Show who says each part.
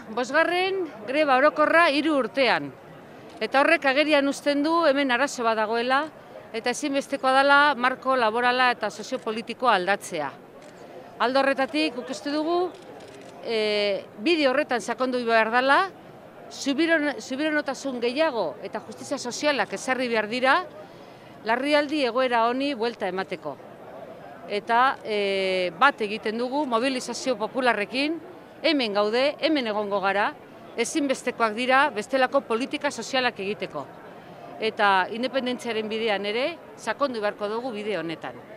Speaker 1: bosgarren greba orokorra 3 urtean. Eta horrek agerian uzten du hemen arazo bat dagoela, eta ezinbestekoa dela marko laborala eta soziopolitikoa aldatzea. Alde horretatik, guk uste dugu, bide horretan sakondu behar dela, subiranotasun gehiago eta justizia sozialak ezarri behar dira, larrialdi egoera honi buelta emateko. Eta bat egiten dugu mobilizazio popularrekin, hemen gaude, hemen egongo gara, ezinbestekoak dira bestelako politika sozialak egiteko. Eta independentziaren bidean ere, sakondu beharko dugu bide honetan.